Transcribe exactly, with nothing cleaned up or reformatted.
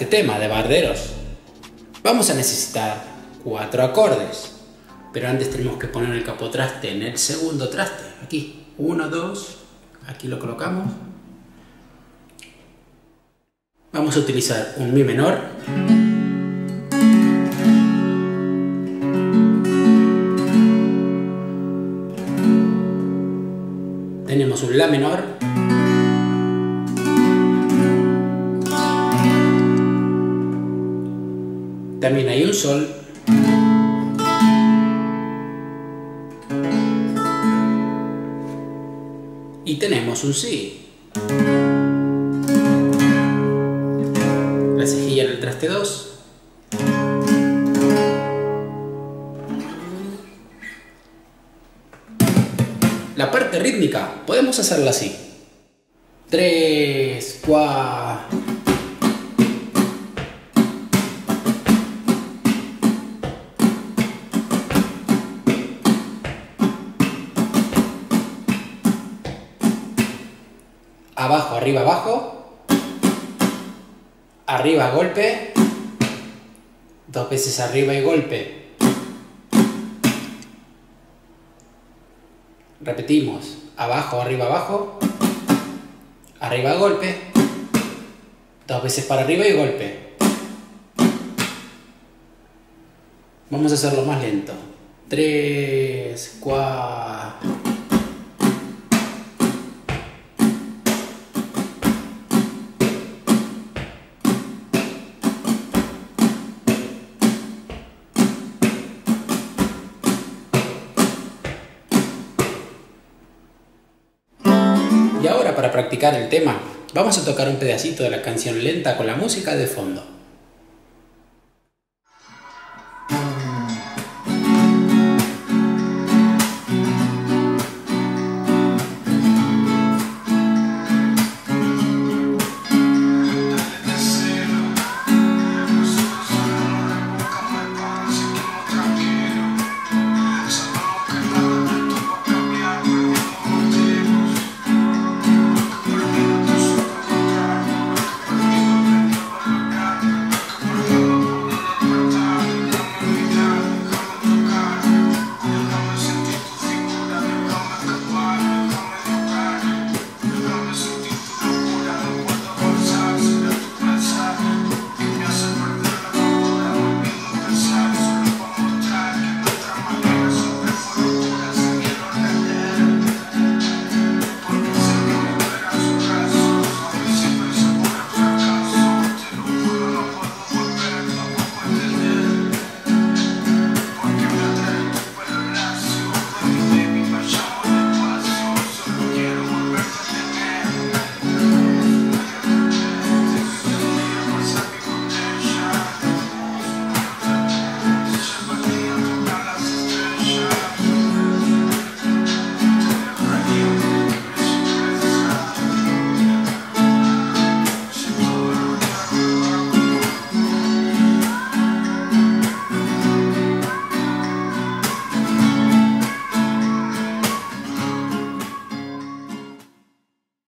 este tema de Barderos, vamos a necesitar cuatro acordes. Pero antes tenemos que poner el capotraste en el segundo traste. Aquí, uno, dos, aquí lo colocamos. Vamos a utilizar un mi menor. Tenemos un la menor. También hay un sol. Y tenemos un si. La cejilla en el traste dos. La parte rítmica podemos hacerla así. tres, cuatro. Abajo, arriba, abajo. Arriba, golpe. Dos veces arriba y golpe. Repetimos. Abajo, arriba, abajo. Arriba, golpe. Dos veces para arriba y golpe. Vamos a hacerlo más lento. Tres, cuatro. Y ahora, para practicar el tema, vamos a tocar un pedacito de la canción lenta con la música de fondo.